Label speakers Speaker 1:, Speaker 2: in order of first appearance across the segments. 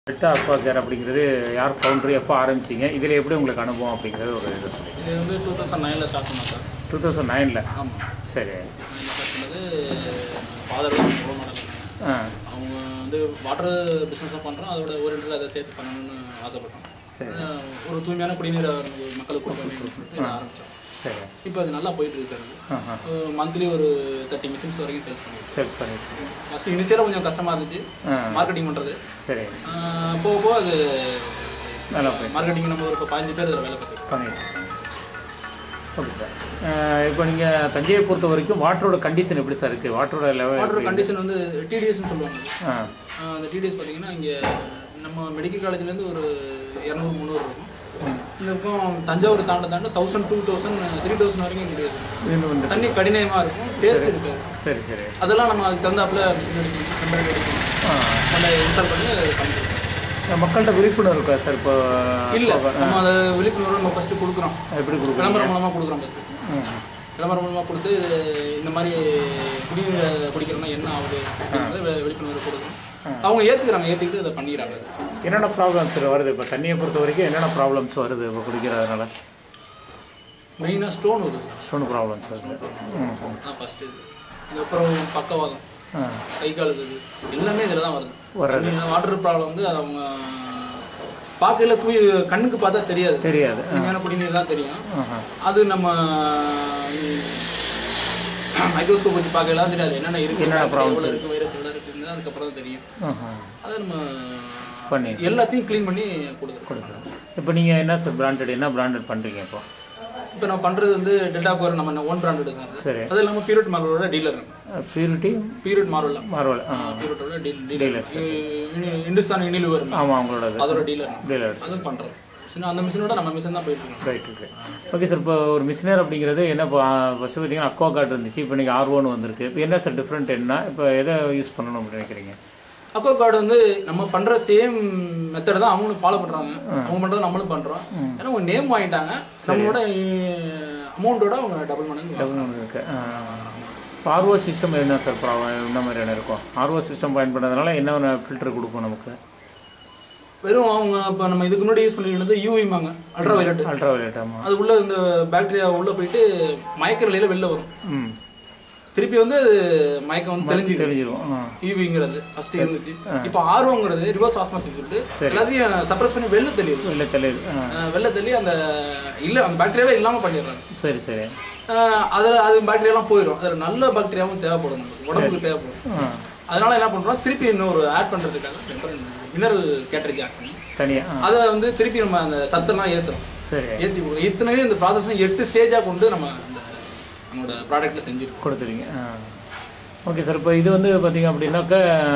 Speaker 1: Dealta aqua care அப்படிங்கிறது யார் foundry எப்போ ஆரம்பிச்சீங்க இதில் எப்படி உங்களுக்கு அனுபவம் அப்படிங்கிறது ஒரு இது சொல்லுங்கள்.
Speaker 2: இது வந்து 2009ல் ஸ்டார்ட் பண்ணோம் சார்.
Speaker 1: 2009ல்?
Speaker 2: ஆமாம்.
Speaker 1: சரி.
Speaker 2: ஸ்டார்ட் பண்ணது ஃபாதர் தான் ரோல் மாடல். அவங்க வந்து வாட்டர் பிஸ்னஸாக பண்ணுறோம், அதோட ஓரியன்டில் அதை சேர்த்து பண்ணணும்னு ஆசைப்பட்டோம். சரி. ஒரு தூய்மையான குடிநீர் மக்களுக்கு கொடுக்க ஆரம்பித்தோம். சரி. இப்போ அது நல்லா போயிட்டுருக்கு சார். மந்த்லி ஒரு 30 மிஷின்ஸ் வரைக்கும் சேல்ஸ் பண்ணிட்டு ஃபஸ்ட்டு இனிஷியலாக கொஞ்சம் கஷ்டமாக இருந்துச்சு மார்க்கெட்டிங் பண்ணுறது. சரி. போக போக அது நல்லா போய் மார்க்கெட்டிங் நம்ம ஒரு 15 பேர் இதில் வேலை பண்ணிட்டு.
Speaker 1: Okay sir. இப்போ நீங்கள் தஞ்சையை பொறுத்த வரைக்கும் வாட்டரோட கண்டிஷன் எப்படி சார் இருக்குது? வாட்டரோட
Speaker 2: கண்டிஷன் வந்து டிடிஎஸ்ன்னு சொல்லுவாங்க. அந்த டிடிஎஸ் பார்த்தீங்கன்னா இங்கே நம்ம மெடிக்கல் காலேஜ்லேருந்து ஒரு 200-300 இருக்கும். இருக்கும் தஞ்சாவூர் தாண்ட 1000, 2000, 3000 வரைக்கும் கிடையாது. தண்ணி கடினமாக இருக்கும், டேஸ்ட் இருக்காது.
Speaker 1: சரி சரி.
Speaker 2: அதெல்லாம் நம்ம அதுக்கு தந்தாப்புல மிஷின் அடிக்கணும், நம்பர் அடிக்கணும், நல்லா இன்ஸ்டால் பண்ணி பண்ணிக்கலாம்.
Speaker 1: மக்கள்கிட்ட விழிப்புணர்வு இருக்கா சார்? இப்போ
Speaker 2: இல்லை, நம்ம அதை விழிப்புணர்வு நம்ம ஃபஸ்ட்டு கொடுக்குறோம்.
Speaker 1: எப்படி கொடுக்குறோம்?
Speaker 2: விளம்பரம் மூலமாக கொடுக்குறோம். ஃபஸ்ட்டு விளம்பரம் மூலமாக கொடுத்து இந்த மாதிரி குடிநீரை குடிக்கிறோம்னா என்ன ஆகுது அப்படிங்கிறத விழிப்புணர்வு கொடுக்குறோம். அவங்க ஏற்றுக்கிட்டு அதை பண்ணிக்கிறாங்க.
Speaker 1: என்னென்ன ப்ராப்ளம்ஸ் வருது இப்போ தண்ணியை பொறுத்த வரைக்கும்? என்னென்ன ப்ராப்ளம்ஸ் வருது இப்போ குடிக்கிறதுனால?
Speaker 2: மெயினாக ஸ்டோன் வருது சார்.
Speaker 1: ஸ்டோன் ப்ராப்ளம்ஸ் வருது.
Speaker 2: ஃபஸ்ட்டு இதுக்கப்புறம் பக்கவாதம், கை கால் இது எல்லாமே இதில் தான் வருது. வாட்டர் ப்ராப்ளம் வந்து அது அவங்க பார்க்கல கண்ணுக்கு பார்த்தா தெரியாது. உண்மையான குடிநீர் தான் தெரியும். அது நம்ம மைக்ரோஸ்கோப் வச்சு பார்க்கலாம் தெரியாது என்னென்ன இருக்குது, எவ்வளோ இருக்குது, வைரஸ் எல்லாம் இருக்குதுன்னு அதுக்கப்புறம் தான் தெரியும். அதை நம்ம பண்ணி எல்லாத்தையும் க்ளீன் பண்ணி கொடுக்குறோம்.
Speaker 1: இப்போ நீங்கள் என்ன சார் என்ன பிராண்டட் பண்ணுறீங்க?
Speaker 2: இப்போ நான் பண்ணுறது வந்து டெல்டா கோர் நம்ம ஓன் பிராண்டட் சார். சரி. அது இல்லாமல் பியூரிட் மார்வலோட டீலர். பியூரிட் மார்வல் பியூரிட்டோட டீலர். இந்துஸ்தான் யூனிலிவர்
Speaker 1: அவங்களோட
Speaker 2: அதோட டீலர் அதுவும் பண்ணுறோம். அந்த மிஷினோட நம்ம மிஷின் தான் போயிட்டு இருக்கோம்.
Speaker 1: Right okay. Okay sir. இப்போ ஒரு மிஷினர் அப்படிங்கிறது என்ன? இப்போ ஃபஸ்ட்டு பார்த்தீங்கன்னா அக்வா கார்டு இருந்துச்சு, இப்போ நீங்கள் R1 வந்திருக்கு. இப்போ என்ன சார் டிஃப்ரெண்ட்? என்ன இப்போ எதை யூஸ் பண்ணணும் அப்படின்னு நினைக்கிறீங்க?
Speaker 2: அக்வா கார்டு வந்து நம்ம பண்ணுற சேம் மெத்தட் தான் அவங்களும் ஃபாலோ பண்ணுறாங்க. அவங்க பண்ணுறது நம்மளும் பண்ணுறோம். ஏன்னா அவங்க நேம் வாங்கிட்டாங்க, நம்மளோட அமௌண்ட்டோட அவங்க டபுள் மடங்கு
Speaker 1: இருக்கு. இப்போ RO சிஸ்டம் என்ன சார் என்ன மாதிரியான இருக்கும்? RO சிஸ்டம் பயன்படுறதுனால என்ன ஃபில்டர் கொடுக்கும் நமக்கு?
Speaker 2: வெறும் அவங்க இப்போ நம்ம இதுக்கு முன்னாடி யூஸ் பண்ணிட்டு யூவிமாங்க, அல்ட்ரா வயலட். ஆமாம். அது உள்ள இந்த பாக்டீரியா உள்ளே போயிட்டு மயக்க நிலையில் வெளில வரும். திருப்பி வந்து மயக்கம் வந்து தெரிஞ்சிடும். யூவிங்கிறது ஃபஸ்ட்டு இருந்துச்சு. இப்போ ஆர்வங்கிறது ரிவர்ஸ் ஆஸ்மாசிஸ் சொல்லிட்டு எல்லாத்தையும் சப்ரஸ் பண்ணி வெளில தள்ளி அந்த அந்த பாக்டீரியாவே இல்லாமல் பண்ணிடுறாங்க.
Speaker 1: சரி சரி.
Speaker 2: அது பாக்டீரியாலாம் போயிடும். அதில் நல்ல பாக்டீரியாவும் தேவைப்படும், நமக்கு உடம்புக்கு தேவைப்படும். அதனால என்ன பண்ணுறோம், திருப்பி இன்னொரு ஆட் பண்ணுறதுக்காக மினரல் கேட்டரிங் ஆட் பண்ணி
Speaker 1: தனியாக அதை
Speaker 2: வந்து திருப்பி நம்ம அந்த சத்தெல்லாம் ஏற்றுறோம்.
Speaker 1: சரி.
Speaker 2: ஏற்றி கொடுக்குறோம். இத்தனையும் இந்த ப்ராசஸ் 8 ஸ்டேஜாக கொண்டு நம்ம நம்மளோட ப்ராடக்ட்டில் செஞ்சு
Speaker 1: கொடுத்துருங்க. Okay sir. இப்போ இது வந்து பார்த்திங்க அப்படின்னாக்கா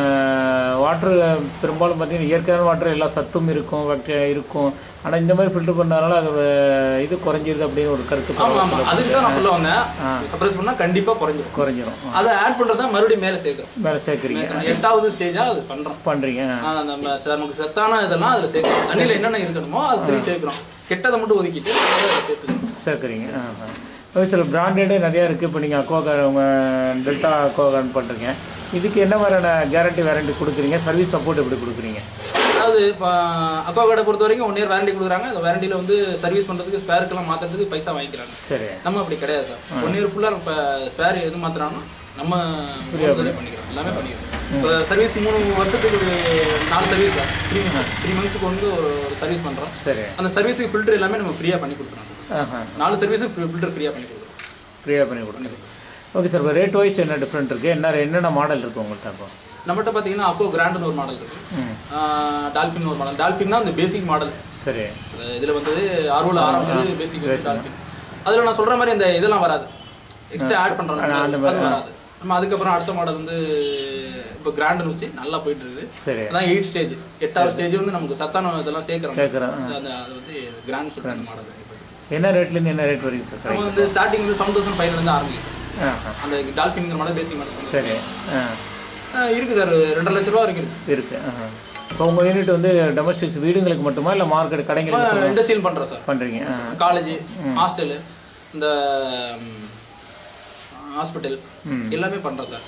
Speaker 1: வாட்ரு பெரும்பாலும் பார்த்திங்கன்னா இயற்கையான வாட்டர் எல்லா சத்தும் இருக்கும், பாக்டீரியா இருக்கும். ஆனால் இந்த மாதிரி ஃபில்டர் பண்ணனால அதோட இது குறைஞ்சிருது அப்படின்னு ஒரு கருத்து.
Speaker 2: ஆமாம், அதுக்கு தான் நான் சொல்ல வந்தேன். சப்ரஸ் பண்ணால் கண்டிப்பாக குறைஞ்சிரும். அதை ஆட் பண்ணுறது தான் மறுபடியும் மேலே சேர்க்குறீங்க. 8வது ஸ்டேஜாக அது பண்ணுறீங்க. நமக்கு சத்தான இதெல்லாம் அதில் சேர்க்குறோம். தண்ணியில் என்னென்ன இருக்கணுமோ அது திரும்பி சேர்க்குறோம். கெட்டதை மட்டும் ஒதுக்கிட்டு சேர்க்குறீங்க. Okay sir. பிராண்டடே நிறையா இருக்குது. இப்போ நீங்கள் அக்வா கார்டு உங்கள் டெல்டா அக்வா கார்டு பண்ணுறீங்க. இதுக்கு என்ன மாதிரியான வாரண்டி கொடுக்குறீங்க? சர்வீஸ் சப்போர்ட் எப்படி கொடுக்குறீங்க? அதாவது இப்போ அக்வா கார்டை பொறுத்த வரைக்கும் 1 இயர் வாரண்டி கொடுக்குறாங்க. அந்த வாரண்டியில் வந்து சர்வீஸ் பண்ணுறதுக்கு ஸ்பேருக்கெல்லாம் மாற்றுறதுக்கு பைசா வாங்கிக்கிறாங்க. சரி. நம்ம அப்படி கிடையாது சார். 1 இயர் ஃபுல்லாக இப்போ ஸ்பேர் எது மாற்றுறாங்கன்னா நம்ம பண்ணிக்கிறோம், எல்லாமே பண்ணிக்கிறோம். இப்போ சர்வீஸ் 3 வருஷத்துக்கு ஒரு 4 சர்வீஸ் தான். 3 மந்த்ஸுக்கு வந்து ஒரு சர்வீஸ் பண்ணுறோம். சரி. அந்த சர்வீஸுக்கு ஃபில்டர் எல்லாமே நம்ம ஃப்ரீயாக பண்ணி கொடுக்குறோம். 4 சர்வீஸும் ஃபில்டர் ஃப்ரீயாக பண்ணி கொடுக்குறோம்.
Speaker 1: Okay sir. இப்போ ரேட் வைஸ் என்ன டிஃப்ரெண்ட் இருக்குது? என்னென்ன மாடல் இருக்குது உங்கள்கிட்ட? இப்போ
Speaker 2: நம்மகிட்ட பார்த்தீங்கன்னா அக்வா கிராண்டுன்னு ஒரு மாடல் இருக்குது, டால்ஃபின் ஒரு மாடல். டால்ஃபின் தான் அந்த பேசிக் மாடல். சரி. இதில் வந்து R1 ஆரம்பிச்சது பேசிக் டால்ஃபின். அதில் நான் சொல்கிற மாதிரி அந்த இதெல்லாம் வராது, எக்ஸ்ட்ரா ஆட் பண்ணுறாங்க, அது வராது. நம்ம அதுக்கப்புறம் அடுத்த மாடல் வந்து இப்போ கிராண்டுன்னு வச்சு நல்லா போயிட்டு இருக்குது. சரி. அதான் 8 ஸ்டேஜ். 8வது ஸ்டேஜ் வந்து நமக்கு சத்தான இதெல்லாம் சேர்க்குறோம். அது வந்து கிராண்ட் சொல்கிற மாடல்.
Speaker 1: என்ன ரேட்லேருந்து என்ன ரேட் வரைக்கும் சார்?
Speaker 2: நம்ம வந்து ஸ்டார்டிங் வந்து 7500 ஆரம்பிக்கும். அந்த டால்ஃபின்ங்கிற மாடல் பேசிக் மாடல். சரி. இருக்குது சார். 2.5 லட்ச ரூபா வரைக்கும்
Speaker 1: இருக்குது. இப்போ உங்கள் யூனிட் வந்து டொமஸ்டிக்ஸ் வீடுங்களுக்கு மட்டுமா இல்லை மார்க்கெட் கடைங்களுக்கு?
Speaker 2: இண்டஸ்ட்ரியல் பண்ணுறோம் சார்.
Speaker 1: பண்ணுறீங்க.
Speaker 2: காலேஜ், ஹாஸ்டலு, இந்த ஹாஸ்பிட்டல் எல்லாமே பண்ணுறோம் சார்.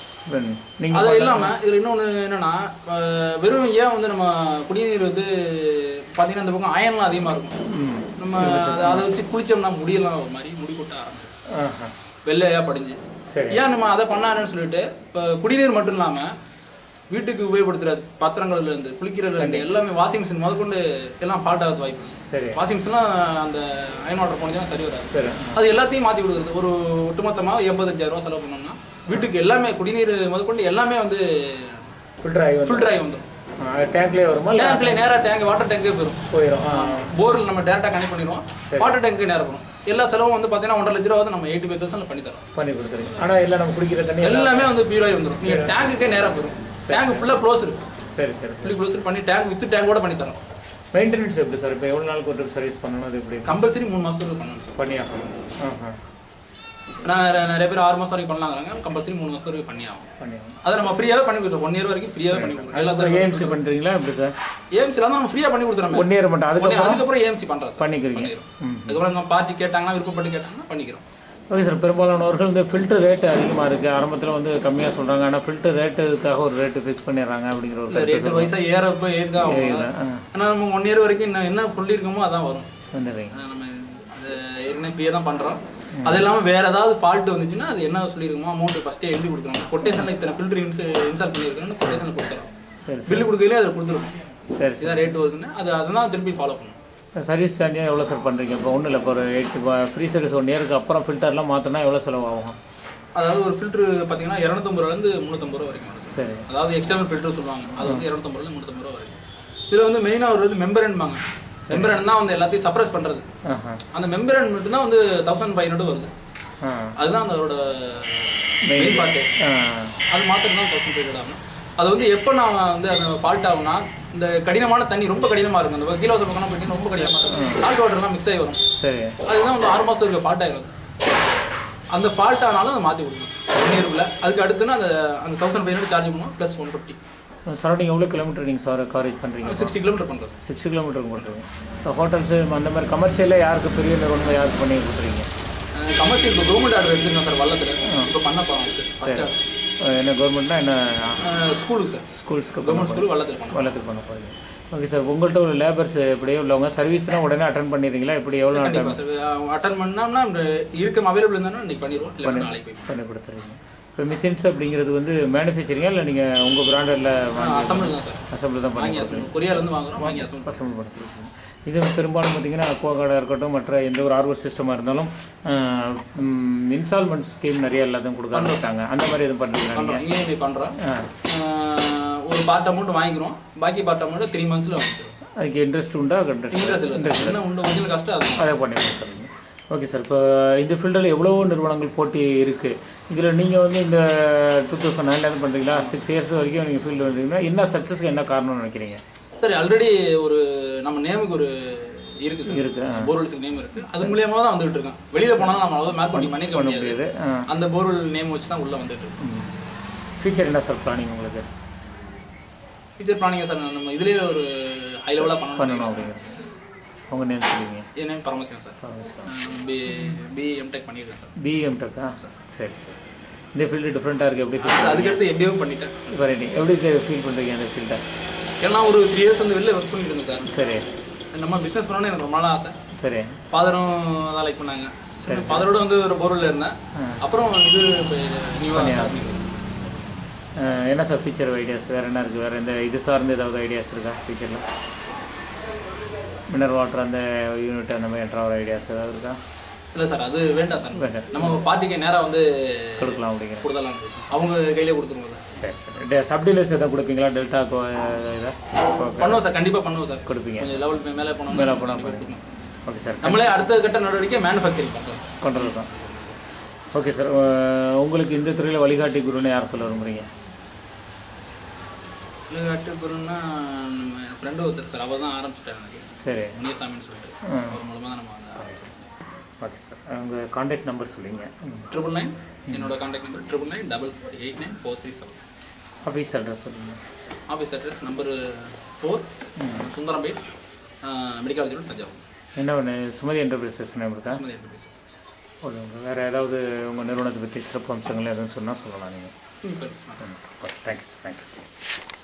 Speaker 2: அது இல்லாமல் இதில் இன்னொன்று என்னென்னா, வெறும் ஏன் வந்து நம்ம குடிநீர் வந்து பார்த்தீங்கன்னா இந்த பக்கம் அயன்லாம் அதிகமாக இருக்கும். நம்ம அதை வச்சு குளித்தோம்னா முடியெல்லாம் ஒரு மாதிரி முடி கொட்ட ஆரம்பிச்சு வெள்ளையாக படிஞ்சு. ஏன் நம்ம அதை பண்ணாருன்னு சொல்லிட்டு இப்போ குடிநீர் மட்டும் இல்லாமல் வீட்டுக்கு உபயோகப்படுத்துகிற பாத்திரங்கள்லேருந்து குளிக்கிறதுலேருந்து எல்லாமே வாஷிங் மிஷின் முதற்கொண்டு எல்லாம் ஃபால்ட் ஆகிறது வாய்ப்பு. வாஷிங் மிஷின்லாம் அந்த அயன் வாட்டர் போனதுன்னா சரி வராது. அது எல்லாத்தையும் மாற்றி கொடுக்குறது. ஒரு ஒட்டுமொத்தமாக 85,000 ரூபா செலவு பண்ணோம்னா வீட்டுக்கு எல்லாமே குடிநீர் முதற்கொண்டு எல்லாமே வந்து ஃபில்டர் ஆகி வந்துடும்.
Speaker 1: டேங்க்லேயே வருமா?
Speaker 2: டேங்க்லேயே நேராக டேங்க் வாட்டர் டேங்கே போயிடும். போரில் நம்ம டேரெக்டாக கனெக்ட் பண்ணிடுவோம், வாட்டர் டேங்க்கு நேராக போகும். எல்லா செலவும் வந்து பார்த்தீங்கன்னா 1.5 லட்ச ரூபா வந்து நம்ம 85,000 பண்ணி கொடுத்துருங்க. ஆனால் எல்லாம் நம்ம குடிக்கிற தண்ணி எல்லாமே வந்து பியூராகி வந்துடும். நீங்கள் டேங்குக்கே நேராக போயிடும். டேங்க் ஃபுல்லாக க்ளோஸ் இருக்கு. ஃபுல்லி க்ளோஸ் பண்ணி டேங்க் வித் டேங்கோட பண்ணி தரோம்.
Speaker 1: மெயின்டெனன்ஸ் எப்படி சார்? இப்போ எவ்வளோ நாளுக்கு ஒரு சர்வீஸ் பண்ணணும்? அது எப்படி?
Speaker 2: கம்பல்சரி 3 மாதத்துக்கு பண்ணணும் சார்.
Speaker 1: பண்ணியாகணும்.
Speaker 2: நான் நிறைய பேர் 6 மாதம் வரைக்கும் பண்ணலாங்கிறாங்க. கம்பல்சரி 3 மாதம் வரைக்கும் பண்ணியாகும். அதை நம்ம ஃப்ரீயாகவே பண்ணி கொடுத்துருவோம். 1 இயர் வரைக்கும் ஃப்ரீயாகவே பண்ணி கொடுத்துருவோம். எல்லாம் சார் ஏஎம்சி பண்ணுறீங்களா எப்படி சார்? ஏஎம்சியில் வந்து நம்ம ஃப்ரீயாக பண்ணி கொடுத்துறோம். 1 இயர் மட்டும். அதுக்கப்புறம் ஏஎம்சி பண்ணுறோம் சார். பண்ணிக்கிறீங்க. அதுக்கப்புறம் நம்ம பார்ட்டி கேட்டாங்கன்னா விருப்பப்பட்டு கேட்டாங்கன்னா பண்ணிக்கிறோம். Okay sir. பெரும்பாலானவர்கள் இந்த ஃபில்டர் ரேட்டு அதிகமாக இருக்குது. ஆரம்பத்தில் வந்து கம்மியாக சொல்கிறாங்க, ஆனால் ஃபில்டர் ரேட்டுக்காக ஒரு ரேட்டு ஃபிக்ஸ் பண்ணிடுறாங்க அப்படிங்கிற ஒரு ரேட்டு வயசாக ஏறப்போ ஏறுதான் ஆகும். ஆனால் நம்ம 1 இயர் வரைக்கும் என்ன சொல்லியிருக்கோமோ அதான் வரும். நம்ம அது ஏற்கனவே ஃப்ரீயாக தான் பண்ணுறோம். அது இல்லாமல் வேறு ஏதாவது ஃபால்ட் வந்துச்சுன்னா அது என்ன சொல்லியிருக்கோமோ அமௌண்ட்டு ஃபஸ்ட்டே எழுதி கொடுக்குறோம். கொட்டேஷனில் இத்தனை ஃபில்டர் இன்ஸ்டால் பண்ணியிருக்கோன்னு கொட்டேஷனில் கொடுத்துறோம். பில்லு கொடுக்கலையே அதில் கொடுத்துருவோம். சரி, இதான் ரேட்டு வருதுன்னு அதுதான் திருப்பி ஃபாலோ பண்ணும். சர்வீஸ் சார்ஜ் எவ்வளோ சார் பண்ணுறீங்க? இப்போ ஒன்றும் இல்லை, இப்போ ஒரு 8 ஃப்ரீ சர்வீஸ் 1 இயருக்கு அப்புறம் ஃபில்டர்லாம் மாற்றினா எவ்வளோ செலவாகும்? அதாவது ஒரு ஃபில்ட்ரு பார்த்தீங்கன்னா 250 ரூபாலேருந்து 350 ரூபா வரைக்கும். சரி. அதாவது எக்ஸ்டர்னல் ஃபில்டர் சொல்லுவாங்க, அது வந்து 250 ரூபாலேருந்து 350 ரூபா வரைக்கும். இதில் வந்து மெயினாக ஒரு வந்து மெம்பரன்பாங்க. மெம்பரன் தான் வந்து எல்லாத்தையும் சப்ரஸ் பண்ணுறது. அந்த மெம்பரன் மட்டும்தான் வந்து 1500 வருது. அதுதான் அதோட மெயின் பார்ட்டு. அது மாத்திரம் தான் 1500 ஆகும். அது வந்து எப்போ நான் வந்து அந்த ஃபால்ட் ஆகும்னா, இந்த கடினமான தண்ணி ரொம்ப கடினமாக இருக்கும். அந்த கிலோ பக்கம் பார்த்தீங்கன்னா ரொம்ப கடினமாக இருக்கும். சால்ட் வாட்டர்லாம் மிக்ஸ் ஆகி வரும். சரி. அதுதான் வந்து 6 மாதம் இருக்க ஃபால்ட் ஆகிடும். அந்த ஃபால்ட் ஆனாலும் அதை மாற்றி கொடுக்கணும் 1 இயருக்குள்ள. அதுக்கு அடுத்துன்னா அந்த 1500 சார்ஜ் பண்ணுவோம் ப்ளஸ் 150. சரௌண்டிங் எவ்வளோ கிலோமீட்டர் நீங்கள் சார் கவரேஜ் பண்ணுறீங்க? 60 கிலோமீட்டர் பண்ணுறோம். 60 கிலோமீட்டருக்கு பண்ணுறீங்க. இப்போ ஹோட்டல்ஸு அந்த மாதிரி கமர்ஷியலில் யாருக்கு பெரிய நிறுவனம் யாருக்கு பண்ணி கொடுத்துறீங்க? கமர்ஷியல் இப்போ கவர்மெண்ட் ஆர்டர் எடுத்துருங்க சார் வல்லத்தில். இப்போ பண்ண போகிறோம் அடுத்து ஃபஸ்ட்டு. என்ன கவர்மெண்ட்னா என்ன? ஸ்கூலுக்கு சார். ஸ்கூல்ஸ்க்கு கவர்மெண்ட் ஸ்கூல் வல்லத்தில் பண்ண போகிறீங்க. Okay sir. உங்கள்கிட்ட ஒரு லேபர்ஸ் எப்படியோ உள்ளவங்க சர்வீஸ்னால் உடனே அட்டன் பண்ணிடுறீங்களா? எப்படி எவ்வளோ அட்டன் பண்ணோம்னா இருக்க அவைலபிள் இருந்தாலும் இன்றைக்கி பண்ணிடுவோம், இல்லை நாளைக்கு பண்ணி கொடுத்துருவீங்க. இப்போ மிஷின்ஸ் அப்படிங்கிறது வந்து மேனுஃபேக்சரிங்கா இல்லை நீங்கள் உங்கள் பிராண்டில் அசம்பிள் தான் சார்? அசம்பிள் தான் பண்ணி கொரியாலேருந்து வாங்குகிறோம், வாங்கி அசம்பிள் பண்ணி கொடுத்துருக்கீங்க. இது பெரும்பாலும் பார்த்திங்கன்னா aqua கார்டாக இருக்கட்டும், மற்ற எந்த ஒரு ஆர்வல் சிஸ்டமாக இருந்தாலும் இன்ஸ்டால்மெண்ட் ஸ்கீம் நிறைய எல்லாத்தையும் கொடுக்க ஆரம்பிச்சாங்க. அந்த மாதிரி எதுவும் பண்ணுறீங்களா? இஎம்ஐ பண்ணுறோம். ஒரு பார்ட் அமௌண்ட் வாங்கிக்கிறோம், பாக்கி பார்ட் அமௌண்ட் 3 மந்த்ஸில் வாங்கிக்கிறோம். அதுக்கு இன்ட்ரெஸ்ட் உண்டா? இன்ட்ரெஸ்ட் இல்லை, உண்டு. ஒரிஜினல் காஸ்ட்டு அதை பண்ணி கொடுத்துருங்க. Okay sir. இப்போ இந்த ஃபீல்டில் எவ்வளவோ நிறுவனங்கள் போட்டி இருக்குது. இதில் நீங்கள் வந்து இந்த 2009 பண்ணுறீங்களா? 6 இயர்ஸ் வரைக்கும் நீங்கள் ஃபீல்டு வந்துட்டீங்கன்னா என்ன சக்ஸஸ்க்கு என்ன காரணம்னு நினைக்கிறீங்க? சரி, ஆல்ரெடி ஒரு நம்ம நேமுக்கு ஒரு இருக்குது சார். இருக்குது, போர்வெல்ஸுக்கு நேம் இருக்குது. அது மூலியமாக தான் வந்துகிட்டு இருக்கோம். வெளியில் போனால் நம்ம அவ்வளோ மார்க்கெட்டிங் பண்ணியிருக்க முடியாது. அந்த போர்வெல் நேம் வச்சு தான் உள்ளே வந்துட்டு இருக்கோம். ஃபியூச்சர் என்ன சார் பிளானிங் உங்களுக்கு? ஃபியூச்சர் பிளானிங் சார் நம்ம இதுலேயே ஒரு ஹை லெவலாக பண்ணணும் அப்படிங்கிறது. உங்கள் நேம் சொல்லுவீங்க? என் நேம் பரமசிவன் சார். பிஎம்டெக் பண்ணியிருக்கேன் சார். பிஎம்டெக்கா சார்? சரி சரி. இந்த ஃபீல்டு டிஃப்ரெண்ட்டாக இருக்குது. எப்படி ஃபீல்? அதுக்கடுத்து எம்பிஏவும் பண்ணிட்டேன். வெரைட்டி எப்படி ஃபீல் பண்ணுறீங்க அந்த ஃபீல்டை? ஏன்னா ஒரு 3 இயர்ஸ் வந்து வெளில ஒர்க் பண்ணிட்டு இருந்தேன் சார். சரி. நம்ம பிஸ்னஸ் பண்ணணும்னு எனக்கு ரொம்ப நாளாக ஆசை. சரி. ஃபாதரும் தான் லைக் பண்ணாங்க. சரி. ஃபாதரோட வந்து ஒரு போர்வெல்ல இருந்தேன். அப்புறம் இது என்ன சார் ஃபியூச்சர் ஐடியாஸ் வேறு என்ன இருக்குது? வேறு இந்த இது சார்ந்து ஏதாவது ஐடியாஸ் இருக்கா ஃபியூச்சரில்? மினரல் வாட்டர் அந்த யூனிட் அந்த மாதிரி என்ட்ராகிற ஐடியாஸ் ஏதாவது இருக்கா? இல்லை சார், அது வேண்டாம் சார். வேண்டாம். நம்ம பார்ட்டிக்கு நேராக வந்து கொடுக்கலாம் அப்படிங்கிற கொடுத்தலாம். அவங்க கையிலே கொடுத்துருவோம். சரி சரி. சப்டீலர்ஸ் எதாவது கொடுப்பீங்களா? டெல்டா இதை பண்ணுவோம் சார். கண்டிப்பாக பண்ணுவோம் சார். கொடுப்பீங்க. லெவல் மேலே போனால் ஓகே சார். நம்மளே அடுத்த கட்ட நடவடிக்கை மேனுஃபேக்சரிங் பண்ணுறது தான். Okay sir. உங்களுக்கு இந்த துறையில் வழிகாட்டி குருன்னு யாரை சொல்ல விரும்புகிறீங்க? வழிகாட்டி குருன்னா நம்ம ஃப்ரெண்டு ஒருத்தர் சார், அவர் தான் ஆரம்பிச்சிட்டார் எனக்கு. சரி. முனியசாமின்னு சொல்லிட்டு அவர் மூலமாக தான் நம்ம வந்து ஆரம்பிச்சோம். Okay sir. உங்கள் கான்டாக்ட் நம்பர் சொல்லுங்க. 999 என்னோட கான்டாக்ட் நம்பர் 999889437. ஆஃபீஸ் அட்ரஸ் சொல்லுங்கள். Office address number 4 Sundarampet medical college road, Thanjavur. என்ன ஒன்று சுமதி என்டர்பிரைசஸ் இருக்கா? சுமதி என்டர்பிரைசஸ்.
Speaker 1: ஓகே. வேறு ஏதாவது உங்கள் நிறுவனத்தை பற்றி சிறப்பு அம்சங்கள் எதுவும் சொன்னால் சொல்லலாம் நீங்கள்.
Speaker 2: ம்,
Speaker 1: தேங்க்யூ.